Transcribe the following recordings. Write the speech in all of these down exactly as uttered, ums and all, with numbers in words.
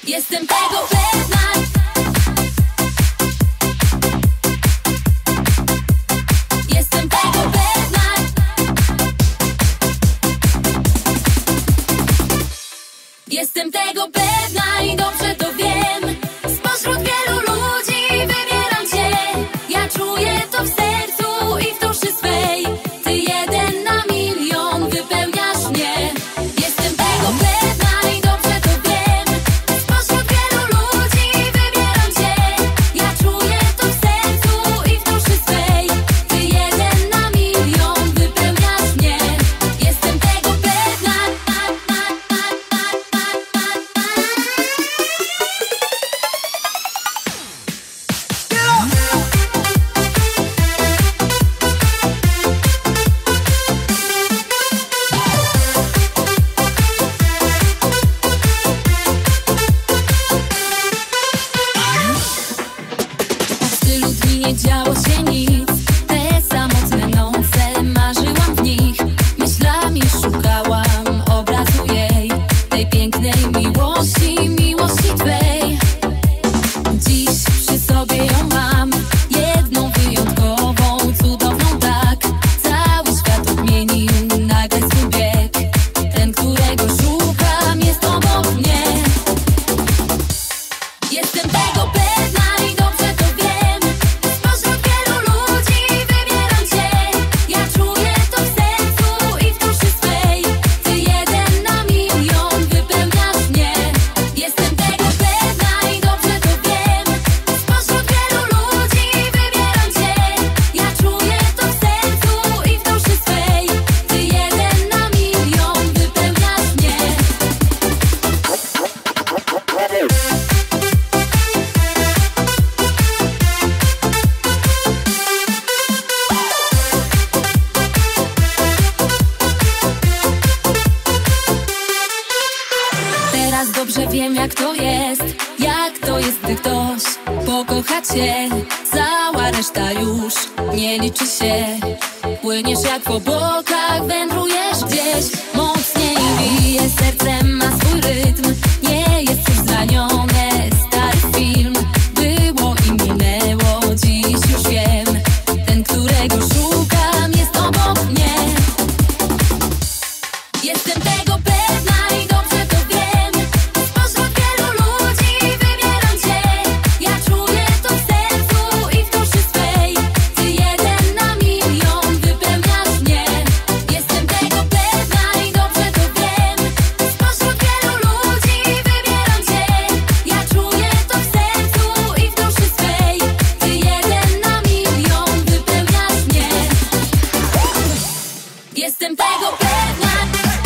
Jestem tego pewna. Jestem tego pewna. Jestem tego pewna i dobrze to wiem. Spośród wielu ludzi wybieram Cię. Ja czuję to w sercu i w duszy swej. Ty jeden na milion wypełniasz mnie. Jestem tego pewna i dobrze to wiem. Spośród wielu ludzi wybieram Cię. Ja czuję to w sercu i w duszy swej. Ty jeden na milion wypełniasz mnie. Jestem tego pewna. W stylu dni nie działo się nic. Te samotne noce marzyłam w nich. Myślami szukałam obrazu jej. Tej pięknej miłości, miłości Twej. Dziś przy sobie ją mam. Jedną wyjątkową, cudowną tak. Cały świat odmienił nagle swój bieg. Ten, którego szukam, jest obok mnie. Jestem tego pewna i dobrze to wiem. Spośród wielu ludzi wybieram Cię. Ja czuję to w sercu i w duszy swej. Ty jeden na milion wypełniasz mnie. Jestem tego pewna i dobrze to wiem. Spośród wielu ludzi wybieram Cię. Ja czuję to w sercu i w duszy swej. Ty jeden na milion wypełniasz mnie. Teraz dobrze wiem, jak to jest. Jak to jest, gdy ktoś pokocha Cię. Cała reszta już nie liczy się. Płyniesz jak po bokach, wędrujesz gdzieś. Mocniej bije, sercem ma swój rytm. Nie jest już zranione, stary film. Było i minęło, dziś już wiem. Ten, którego szukam, jest obok mnie. Jestem tego pewna i dobrze to wiem. Spośród wielu ludzi wybieram Cię. Ja czuję to w sercu i w duszy swej. Ty jeden na milion wypełniasz mnie. Jestem tego pewna i dobrze to wiem. Spośród wielu ludzi wybieram Cię. Ja czuję to w sercu i w duszy swej. Ty jeden na milion wypełniasz mnie. Jestem tego pewna.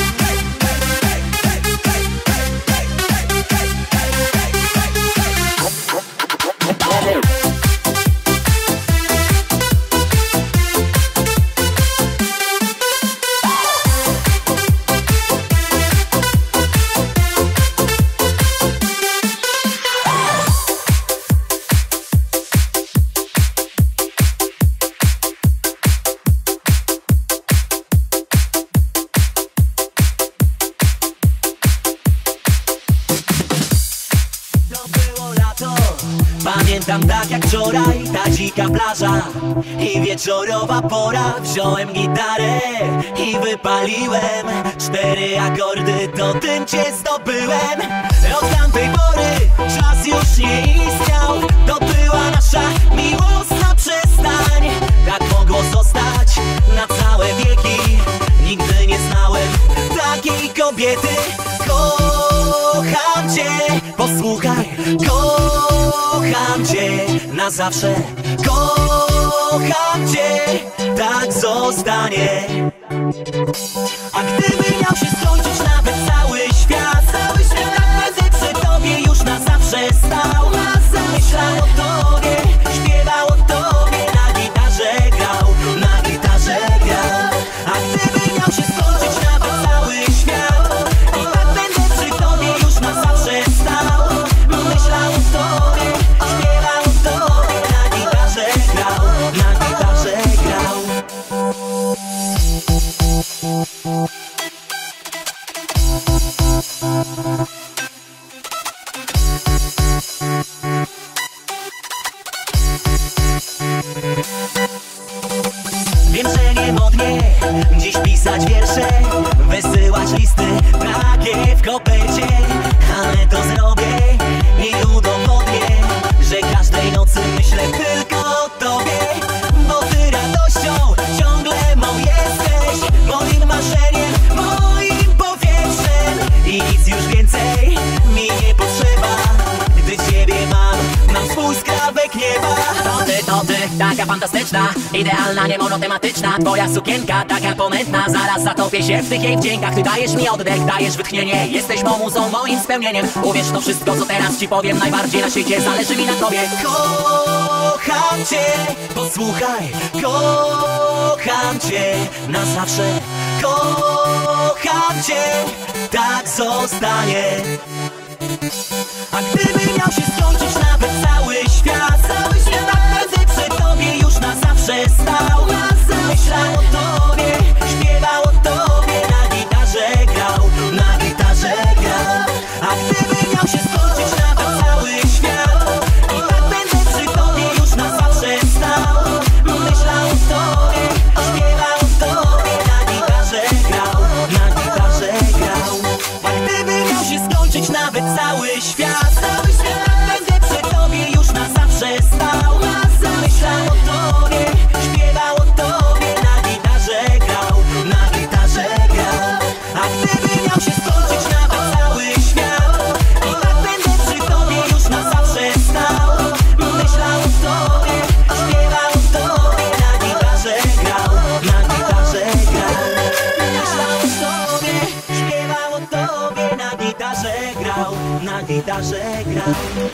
Pamiętam tak jak wczoraj, ta dzika plaża i wieczorowa pora. Wziąłem gitarę i wypaliłem cztery akordy, to tym Cię zdobyłem. Od tamtej pory czas już nie istniał. To była nasza miłosna przystań. Tak mogło zostać na całe wieki. Nigdy nie znałem takiej kobiety. Kocham Cię, posłuchaj. Kocham Cię na zawsze. Kocham Cię, tak zostanie. A gdyby miał się skończyć nawet cały świat, cały świat, tak będę przy Tobie już na zawsze stał. Myślał o Tobie, śpiewał o Tobie, na gitarze grał, na gitarze grał. A gdyby miał się skończyć nawet cały świat, i tak będę przy Tobie już na zawsze stał. Myślał o Tobie, śpiewał o Tobie, na gitarze grał, na gitarze grał. romantyczna, idealna, nie monotematyczna. Twoja sukienka taka ponętna, zaraz zatopię się w tych jej wdziękach. Ty dajesz mi oddech, dajesz wytchnienie, jesteś mą muzą, moim spełnieniem. Uwierz, to wszystko, co teraz ci powiem, najbardziej na świecie zależy mi na tobie. Kocham cię, posłuchaj, kocham cię na zawsze. Kocham cię, tak zostanie. A gdyby miał się skończyć nawet cały świat, cały świat tak będę przy tobie już na zawsze stał. Myślał o tobie, śpiewał o tobie, na gitarze grał, na gitarze grał. A gdyby miał się skończyć nawet cały świat, i tak będę przy tobie już na zawsze stał. Myślał o tobie, śpiewał o tobie, na gitarze grał, na gitarze grał. A gdyby miał się skończyć nawet cały świat, cały świat tak będę przy tobie już na zawsze stał. Myślał o tobie, śpiewał o tobie, na gitarze grał, na gitarze grał. A gdyby miał się skończyć nawet cały świat, i tak będę przy tobie już na zawsze stał. Myślał o tobie, śpiewał o tobie, na gitarze grał, na gitarze grał. Myślał o tobie, śpiewał o tobie, na gitarze grał, na gitarze grał.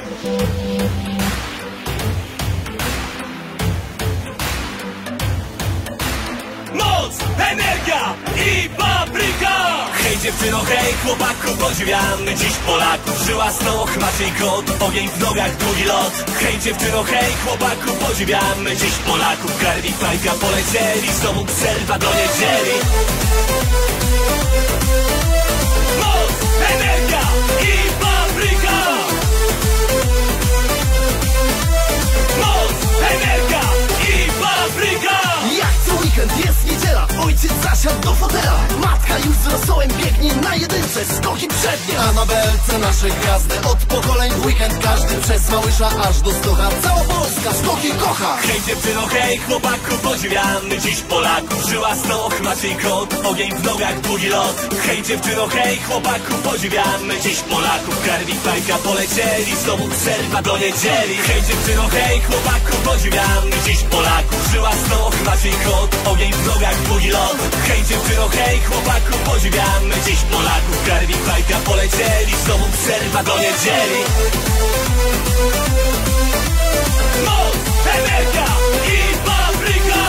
Moc, energia i papryka! Hej dziewczyno, hej chłopaku, podziwiamy dziś Polaków. Żyła stoch, Maciej Kot, ogień w nogach, długi lot. Hej dziewczyno, hej chłopaku, podziwiamy dziś Polaków. Garbi, fajka polecieli, znowu serwa do niedzieli. Moc, energia i papryka! Moc, energia i papryka! Jak co weekend jest niedziela, ojciec zasiadł do fotela. Matka już z rosołem biegnie na jedynce, skoki przednie. A na belce nasze gwiazdy, od pokoleń w weekend każdy. Przez Małysza aż do Stocha, cała Polska skoki kocha. Hej dziewczyno, hej chłopaku, podziwiamy dziś Polaków. Żyła stoch, Maciej Kot, ogień w nogach, długi lot. Hej dziewczyno, hej chłopaku, podziwiamy dziś Polaków. Garbi, fajka polecieli, znowu serwa do niedzieli. Hej dziewczyno, hej chłopaku, podziwiamy dziś Polaków. Żyła stoch, Maciej Kot, ogień w nogach, długi lot. Hej dziewczyno, hej chłopaku, podziwiamy dziś Polaków. Garbi, fajka polecieli, znowu serwa do niedzieli. Moc, energia i papryka!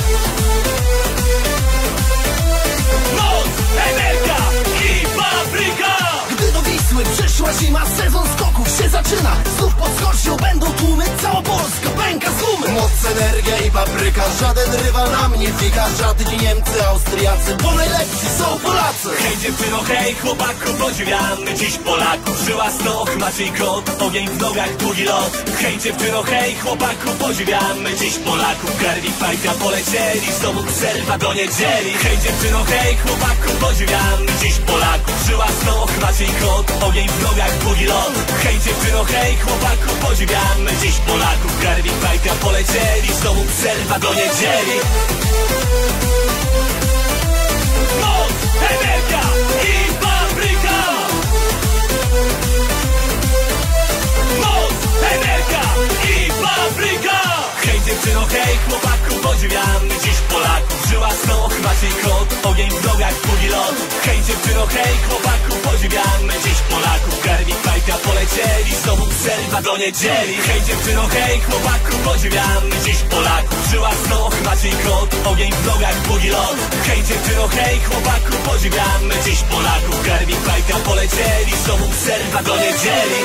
Moc, energia i papryka! Gdy do Wisły przyszła zima, sezon skoków się zaczyna. Znów pod skocznią będą tłumy, cała Polska pęka z gumy. Moc, energia i papryka, żaden rywal nam nie fika. Żadni Niemcy, Austriacy, bo najlepsi są Polacy. Hej dziewczyno, hej chłopaku, podziwiamy dziś Polaków. Żyła stoch, Maciej Kot, ogień w nogach, długi lot. Hej dziewczyno, hej chłopaku, podziwiamy dziś Polaków. Garbi, fajka polecieli, znowu serwa do niedzieli. Hej dziewczyno, hej chłopaku, podziwiamy dziś Polaków. Żyła stoch, Maciej Kot, ogień w nogach, długi lot. Hej dziewczyno, hej chłopaku, podziwiamy dziś Polaków. Garbi, fajka polecieli, znowu serwa do niedzieli. Moc, energia i papryka! Moc, energia i papryka! Hej dziewczyno, hej chłopaku, podziwiamy dziś Polaków. Żyła stoch, Maciej Kot, ogień w nogach, długi lot. Hej dziewczyno, hej chłopaku, podziwiamy dziś Polaków. Garbi, fajka polecieli, znowu serwa do niedzieli. Hej dziewczyno, hej chłopaku, podziwiamy dziś Polaków. Żyła stoch, Maciej Kot, ogień w nogach, długi lot. Hej dziewczyno, hej chłopaku, podziwiamy dziś Polaków. Garbi, fajka polecieli, znowu serwa do niedzieli.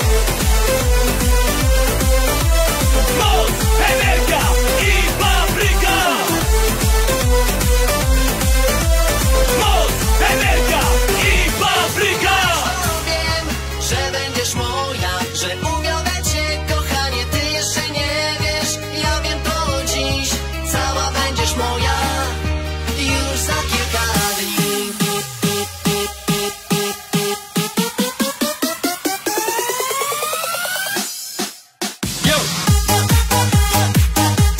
Moc, energia i papryka! Moc, energia i papryka! Wiem, że będziesz moja, że umiodę cię, kochanie, ty jeszcze nie wiesz. Ja wiem to dziś, cała będziesz moja, już za kilka dni. Yo!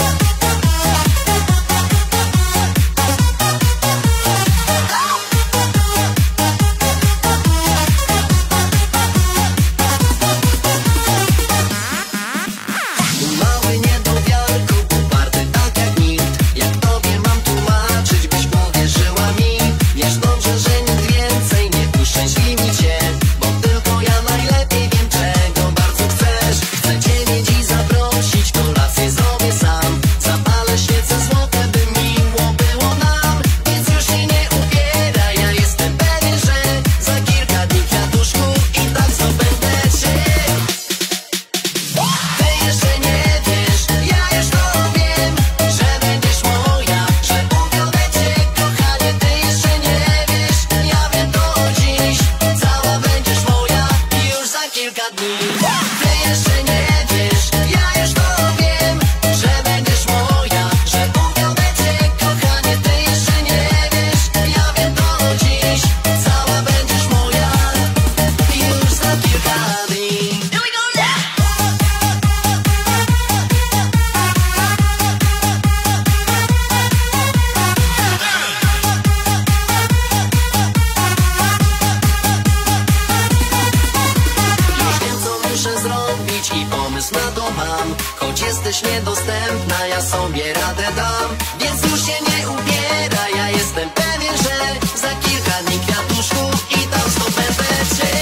jesteś niedostępna, ja sobie radę dam. Więc już się nie ubieraj, ja jestem pewien, że za kilka dni kwiatuszków i tam znów będę cię.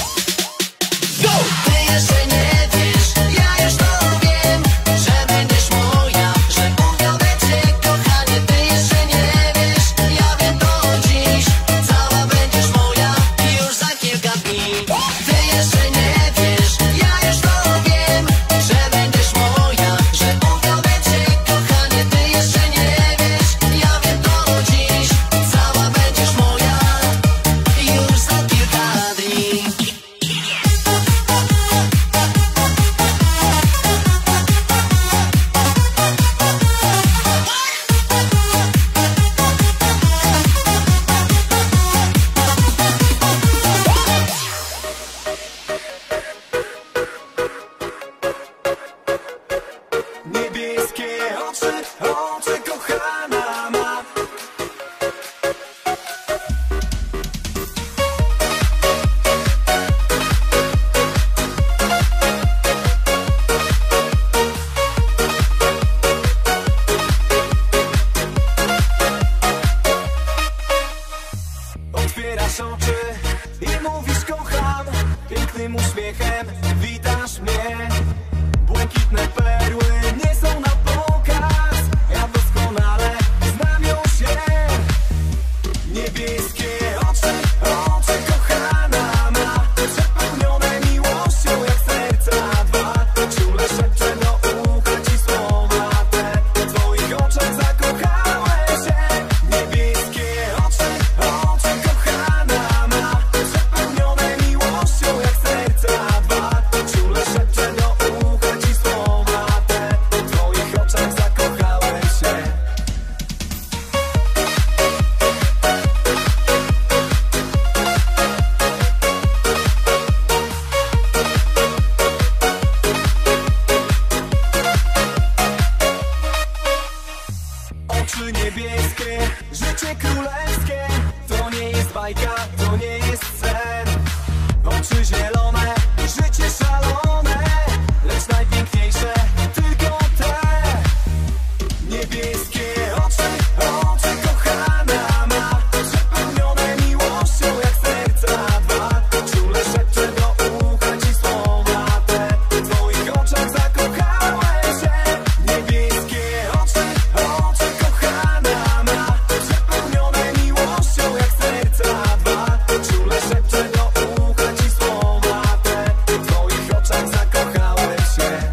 Ty jeszcze nie wiesz, ja już to wiem, że będziesz moja, że uwiodę cię, kochanie. Ty jeszcze nie wiesz, ja wiem to dziś, cała będziesz moja już za kilka dni. Ty jeszcze nie wiesz, ja już to wiem, że będziesz moja, że uwiodę cię, kochanie. Ty jeszcze nie wiesz, ja wiem to dziś, cała będziesz moja już za kilka dni. Niebieskie oczy, oczy kochana ma. Otwierasz oczy i mówisz kocham, pięknym uśmiechem witasz mnie. Błękitne perły nie są na pokaz, ja doskonale znam już się. Niebieskie oczy, oczy kochana ma, przepełnione miłością jak serca dwa. Ciągle szepczę do ucha ci słowa te, w twoich oczach zakochałem się. Niebieskie oczy, oczy kochana ma, przepełnione miłością jak serca dwa. Ciągle szepczę do ucha ci słowa te, w twoich oczach zakochałem się. Oczy niebieskie, życie królewskie, to nie jest bajka, to nie jest sen. Oczy zielone, życie szalone, lecz najpiękniejsze tylko te. Niebieskie oczy, oczy kochana ma, przepełnione miłością jak serca dwa. Czule szepczę do ucha ci słowa te, w twoich oczach zakochałem się. Niebieskie oczy, oczy kochana ma, przepełnione miłością jak serca dwa. Czule szepczę do ucha ci słowa te, w twoich oczach zakochałem się.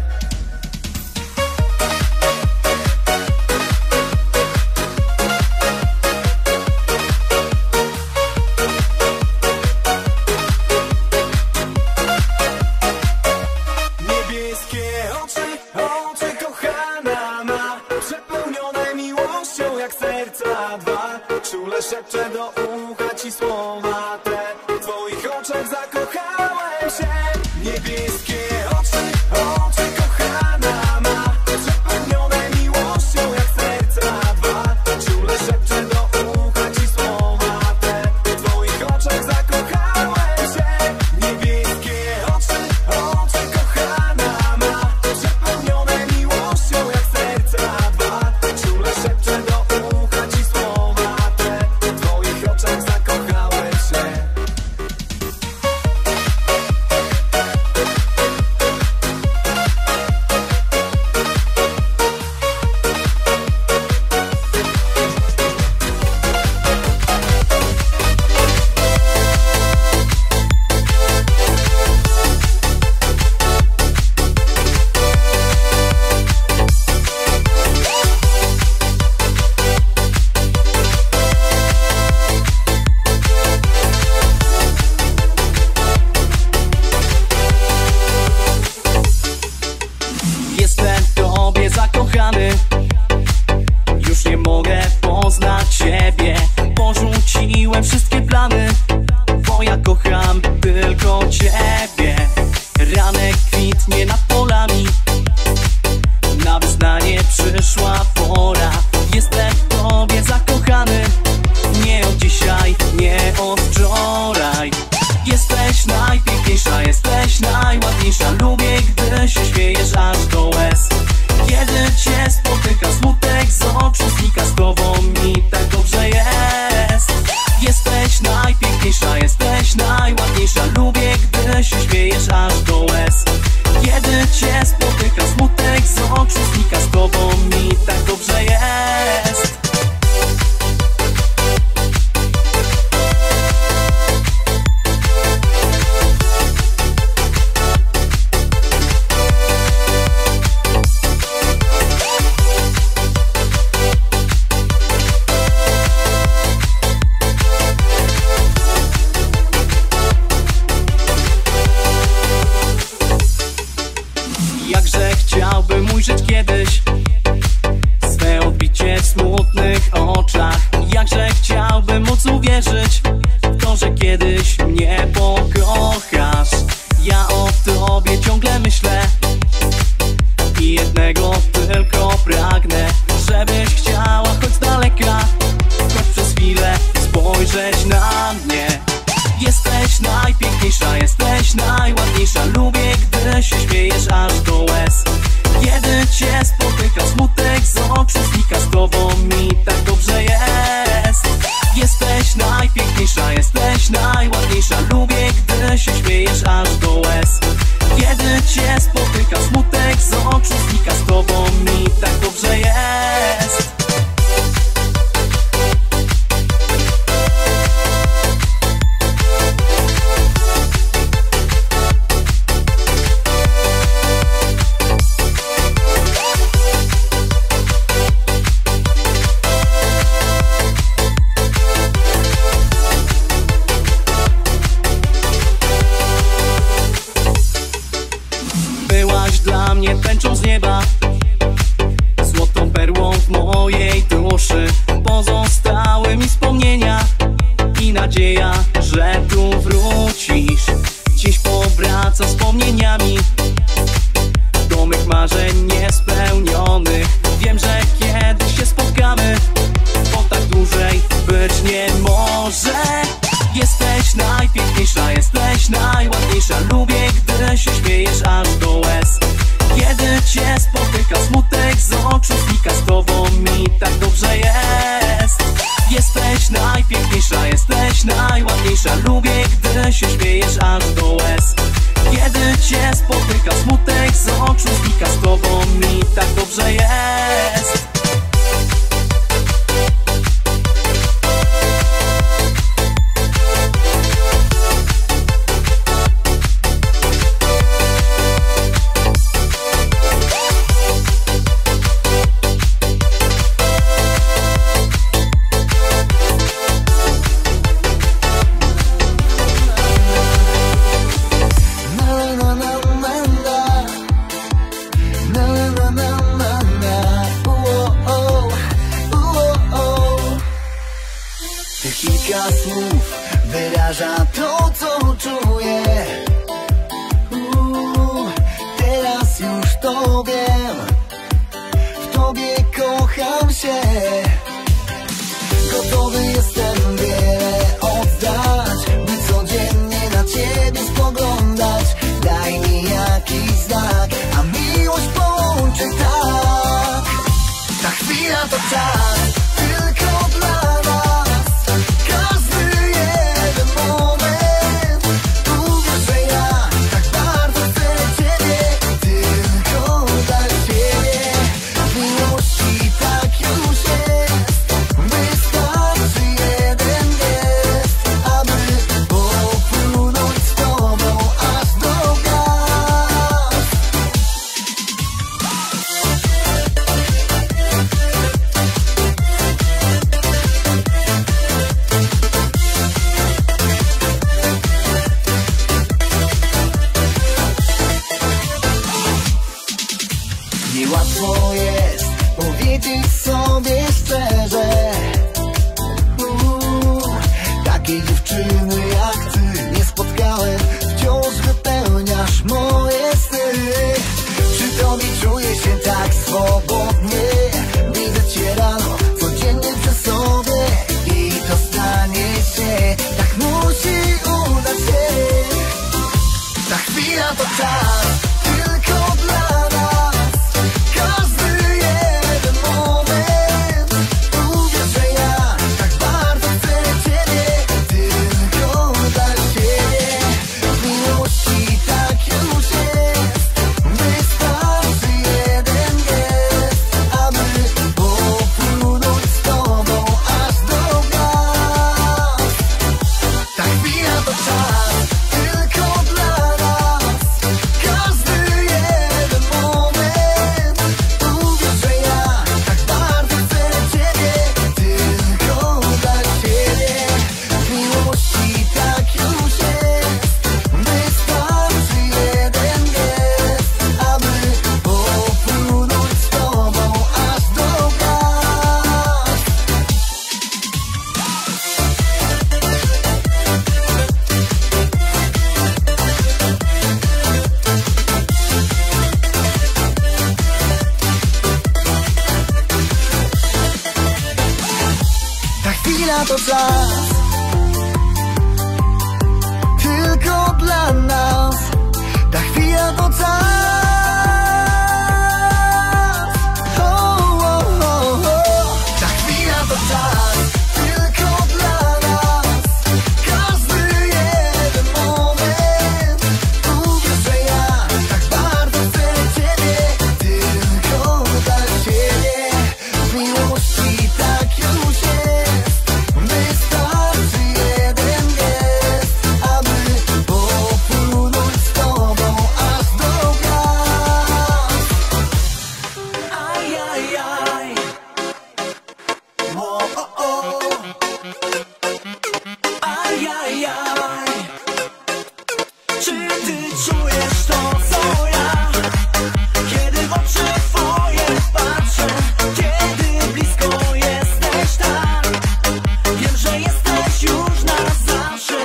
Niebieskie oczy, oczy kochana ma, przepełnione miłością jak serca dwa. Czule szepczę do ucha ci słowa te, w twoich oczach zakochałem się. Niebieskie oczy, oczy kochana ma, przepełnione miłością jak serca dwa. Czule szepczę do ucha ci słowa te, w twoich oczach zakochałem się. Niebieskie oczy, oczy kochana ma, przepełnione miłością jak serca dwa. Czule szepczę do ucha ci słowa te, w twoich oczach zakochałem się. Jestem w tobie zakochany, już nie mogę poznać ciebie. Porzuciłem wszystkie plany, bo ja kocham tylko ciebie. Ranek kwitnie nad polami, na wyznanie przyszła pora. Jestem w tobie zakochany, nie od dzisiaj, nie od wczoraj. Jesteś najpiękniejsza, jesteś najładniejsza. Lubię, gdy się śmiejesz aż do łez. Kiedy cię spotyka smutek z oczu, znika z tobą mi tak dobrze jest. Jesteś najpiękniejsza, jesteś najładniejsza, lubię gdy się śmiejesz aż do łez. Kiedy cię spotyka smutek z oczu, znika z tobą mi tak dobrze jest. Jakże chciałbym ujrzeć kiedyś swe odbicie w smutnych oczach. Jakże chciałbym móc uwierzyć w to, że kiedyś mnie pokochasz. Ja o tobie ciągle myślę i jednego tylko pragnę, żebyś chciała choć z daleka, choć przez chwilę spojrzeć na mnie. Jesteś najpiękniejsza, jesteś najładniejsza, lubię gdy się śmiejesz aż do łez. Kiedy cię spotyka smutek z oczu, znika z tobą mi tak dobrze jest. Jesteś najpiękniejsza, jesteś najładniejsza, lubię gdy się śmiejesz aż do łez. Kiedy cię spotyka smutek z oczu, znika z tobą mi tak dobrze jest. Byłaś dla mnie tęczą z nieba, złotą perłą w mojej duszy. Pozostały mi wspomnienia i nadzieja, że tu wrócisz. Dziś powraca wspomnieniami do mych marzeń niespełnionych. Wiem, że kiedyś się spotkamy, bo tak dłużej być nie może. Jesteś najpiękniejsza, jesteś najładniejsza, lubię gdy się śmiejesz aż do łez. Kiedy cię spotyka smutek z oczu, znika z tobą mi tak dobrze jest. Jesteś najpiękniejsza, jesteś najładniejsza, lubię gdy się śmiejesz aż do łez. Kiedy cię spotyka smutek z oczu, znika z tobą mi tak dobrze jest. Kilka słów wyraża to, co czuję. Uuu, teraz już to wiem, w tobie kocham się. Gotowy jestem wiele oddać, by codziennie na ciebie spoglądać. Daj mi jakiś znak, a miłość połączy tak. Ta chwila to czas, tylko dla nas. Każdy jeden moment. Uwierz, że ja tak bardzo chcę ciebie, tylko dla ciebie. Miłości tak już jest, wystarczy jeden gest, aby popłynąć z tobą aż do gwiazd. Niełatwo jest powiedzieć sobie szczerze, Uuu, takiej dziewczyny jak ty nie spotkałem. Wciąż wypełniasz moje sny. Przy tobie czuję się tak swobodnie. Widzę cię rano, codziennie przy sobie, i to stanie się, tak musi udać się. Ta chwila to czas, tylko dla nas. Każdy czas tylko dla nas. Każdy jeden moment. Uwierz, że ja tak bardzo chcę Ciebie, tylko dla Ciebie. W miłości tak już jest. Wystarczy jeden gest, aby popłynąć z Tobą aż do gwiazd. Ta chwila to czas tylko dla nas. Ta chwila to czas. Oh, oh, oh, oh. Ta chwila to czas tylko dla nas. Każdy jeden moment. Uwierz, że ja tak bardzo chcę Ciebie, tylko dla Ciebie. W miłości tak już jest. Wystarczy jeden gest, aby popłynąć z Tobą aż do gwiazd. Aj, aj, aj. O, o, o. Aj, aj, aj. Czy Ty czujesz to, co ja? Kiedy w oczy Twoje patrzę, kiedy blisko jesteś tam. Wiem, że jesteś już na zawsze.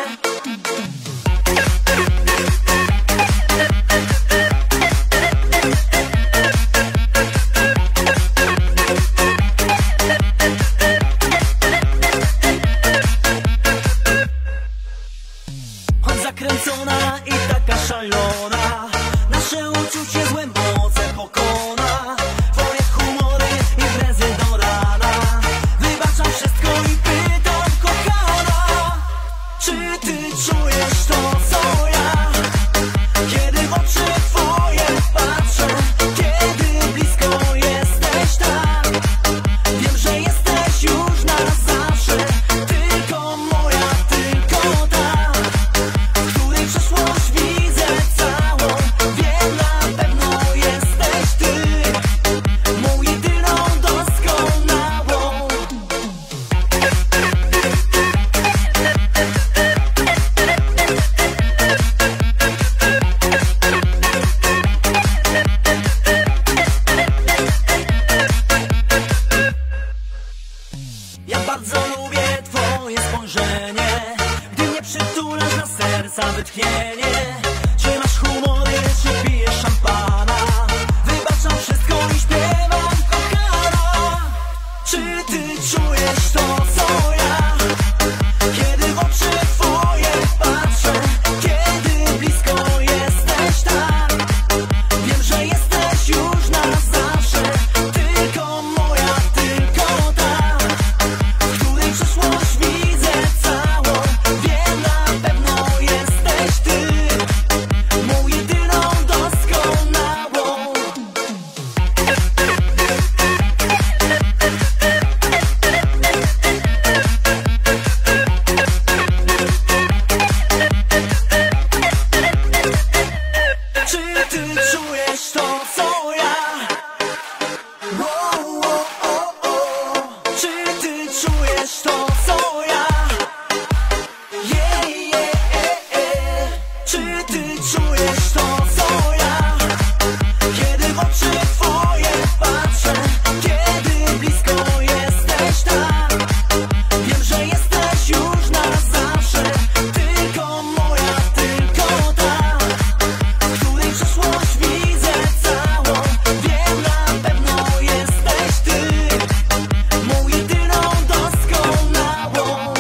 Zakręcona i taka szalona, nasze uczucie złe moce pokona. Twoje humory imprezy do rana. Wybaczam wszystko i pytam, kochana, czy Ty czujesz to, co ja? Kiedy w oczy Twoje patrzę, kiedy blisko jesteś tam. Wiem, że jesteś już na zawsze. Tylko moja, tylko ta, w której przeszłość widzę całą. Wiem, na pewno jesteś Ty, moją jedyną doskonałą. Ja bardzo lubię Twoje spojrzenie, gdy mnie przytulasz, na serca wytchnienie. Czy masz humory, czy pijesz szampana? Wybaczam wszystko i śpiewam, kochana. Czy Ty czujesz to, co ja? Kiedy w oczy Twoje patrzę, kiedy blisko jesteś tam. Wiem, że jesteś już na zawsze. Tylko moja, tylko ta, w której przeszłość widzę całą. Wiem, na pewno jesteś Ty, moją jedyną doskonałą. Czy Ty czujesz to, co ja? O, o, o, o. Czy Ty czujesz to, co ja? Yeah, yeah, eh, eh. Czy Ty czujesz to, co ja? Kiedy w oczy Twoje patrzę, kiedy blisko jesteś tam. Wiem, że jesteś już na zawsze. Tylko moja, tylko ta, w której przeszłość widzę całą. Wiem, na pewno jesteś Ty, moją jedyną doskonałą.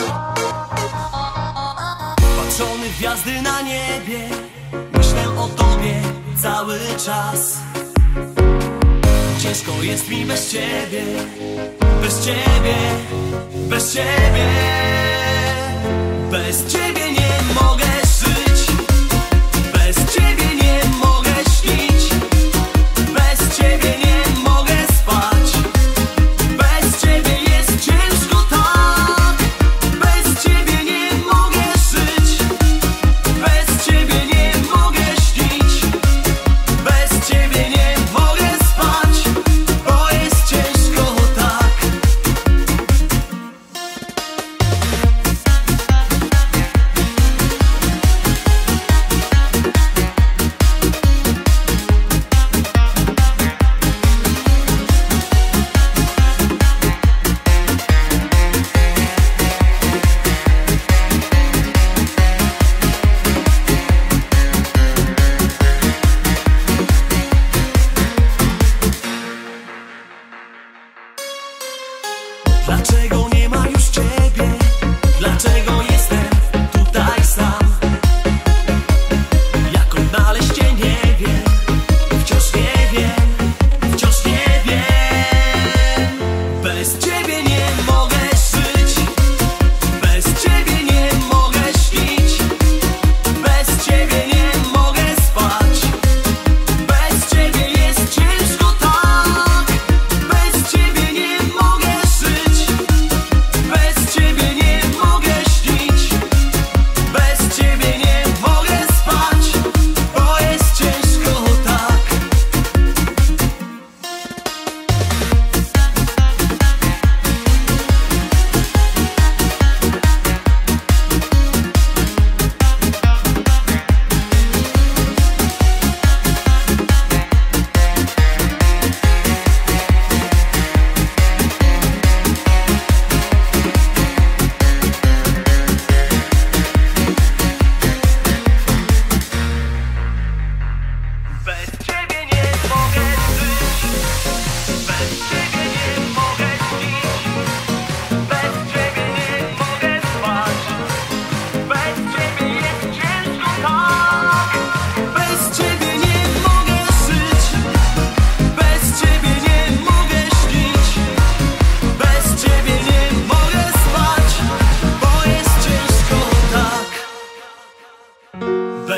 Patrzony w gwiazdy na niebie, myślę o Tobie cały czas. Ciężko jest mi bez Ciebie, bez Ciebie, bez Ciebie. Bez Ciebie nie mogę żyć, bez Ciebie nie mogę śnić, bez Ciebie nie mogę spać. Bez Ciebie jest ciężko tak, bez Ciebie nie mogę żyć.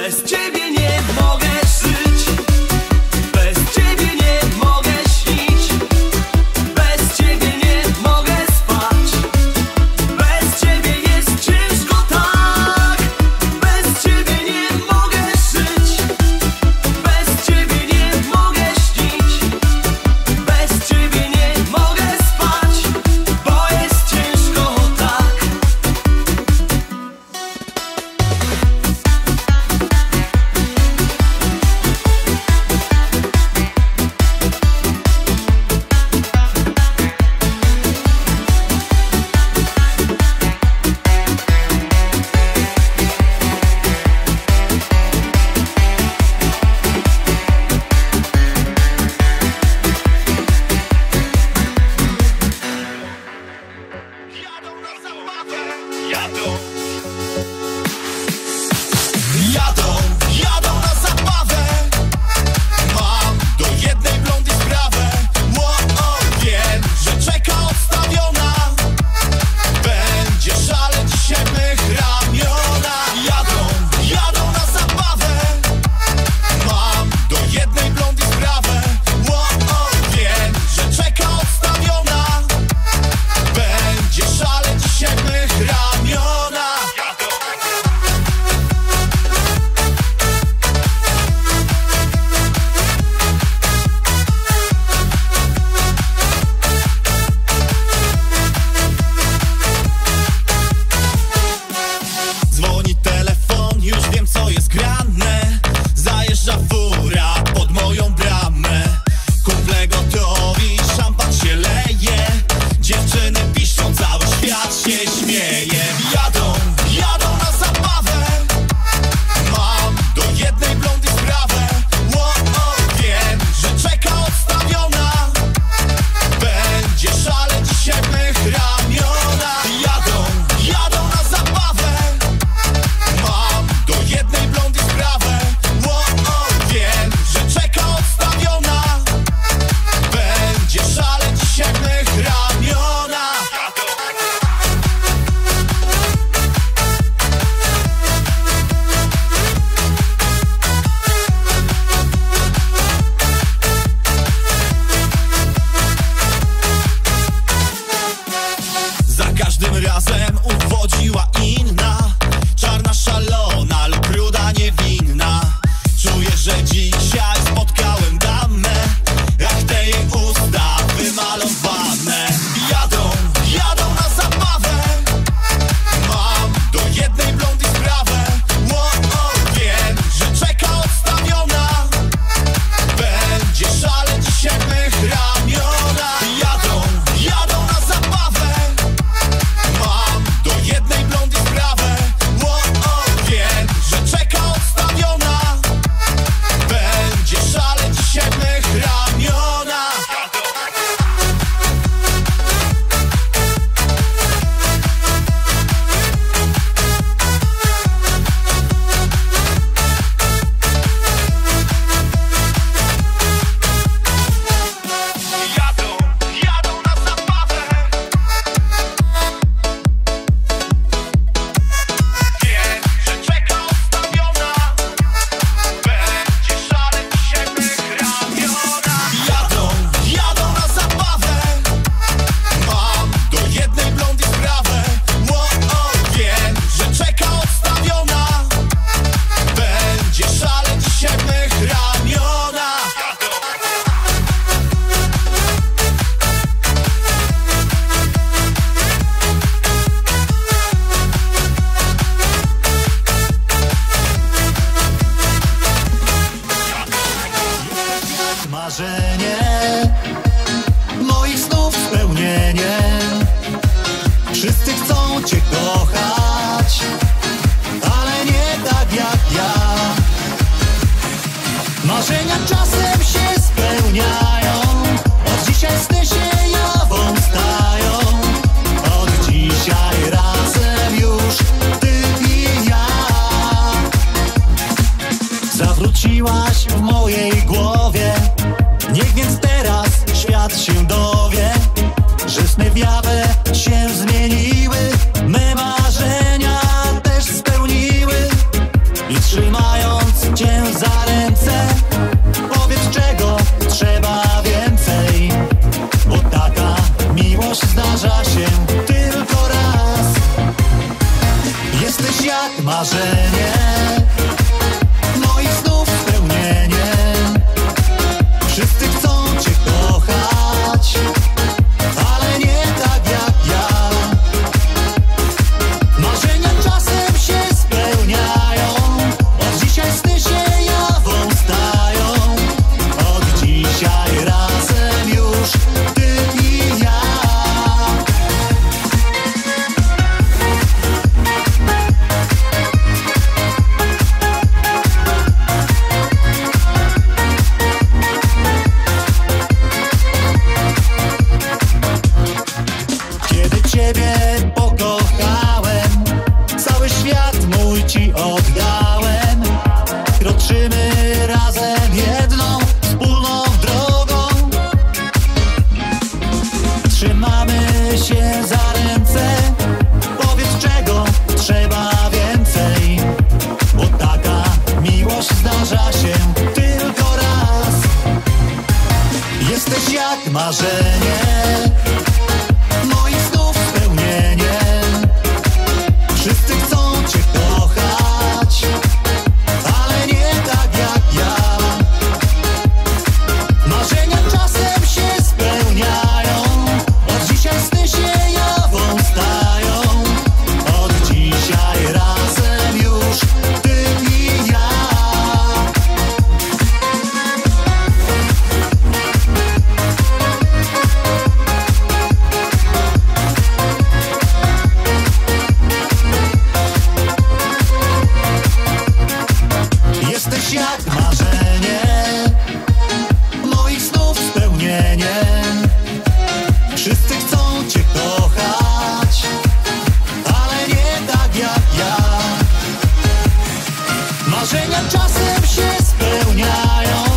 Bez ciebie nie mogę żyć, bez ciebie nie mogę śnić, bez ciebie nie mogę spać, bez ciebie jest ciężko tak, bez ciebie nie mogę żyć, bez ciebie nie mogę śnić, bez ciebie nie mogę spać, bo jest ciężko tak. Jadą, Jadą, jadą na zabawę. Mam do jednej blondy sprawę. Ło, o, wiem, że czeka odstawiona. Będzie szaleć dzisiaj mych ramiona. Jadą, jadą na zabawę. Mam do jednej blondy sprawę. Ło, o, wiem, że czeka odstawiona. Będzie szaleć dzisiaj mych ramiona. Dzwoni telefon, już wiem co jest grane. Zajeżdża fura pod moją bramę. Kumple gotowi, szampan się leje. Dziewczyny piszczą, cały świat się śmieje. Jadą, jadą na zabawę. Mam do jednej blondy sprawę. Ło, o, wiem, że czeka odstawiona. Będzie szaleć dzisiaj mych ramiona. Jadą, jadą na zabawę. Mam do jednej blondy sprawę. Ło, o, wiem, że czeka odstawiona. Będzie szaleć dzisiaj mych ramiona. Za każdym razem uwodziła inna. Czarna szalona lub ruda niewinna. Czuję, że dzisiaj spotkałem damę. Jak te jej usta wymalowane. Jadą, jadą na zabawę. Mam do jednej blondy sprawę. Ło, o, wiem, że czeka odstawiona. Będzie szaleć dzisiaj mych ramiona. Jadą, jadą na zabawę. Mam do jednej blondy sprawę. Ło, o, wiem, że czeka odstawiona. Będzie szaleć dzisiaj mych ramiona. Jadą, jadą na zabawę. Wiem, że czeka odstawiona. Będzie szaleć dzisiaj mych ramiona. Jadą, jadą na zabawę. Mam do jednej blondy sprawę. Ło, o, wiem, że czeka odstawiona. Będzie szaleć dzisiaj mych ramiona. Marzenie moich snów spełnienie. Wszyscy chcą cię kochać, ale nie tak jak ja. Marzenia czasem się spełniają. Od dzisiaj sny się jawą stają. Od dzisiaj razem już ty i ja. Zawróciłaś w mojej głowie. Niech więc teraz świat się dowie, że sny w jawę się zmieniły. Me marzenia też spełniły i trzymają za ręce. Powiedz, czego trzeba więcej, bo taka miłość zdarza się tylko raz. Jesteś jak marzenie moich snów spełnienie. Wszyscy chcą cię kochać, ale nie tak jak ja. Marzenia czasem się spełniają, od dzisiaj sny się jawą stają. Od dzisiaj razem już ty i ja. Kiedy ciebie pokochałem, cały świat mój ci oddałem. Kroczymy razem jedną wspólną drogą. Trzymamy się za ręce. Powiedz, czego trzeba więcej, bo taka miłość zdarza się tylko raz. Jesteś jak marzenie moich snów spełnienie. Wszyscy chcą cię kochać, ale nie tak jak ja. Marzenia czasem się spełniają, od dzisiaj sny się jawą stają. Od dzisiaj razem już ty i ja. Jesteś jak marzenie moich snów spełnienie. Wszyscy chcą cię kochać, ale nie tak jak ja. Marzenia czasem się spełniają,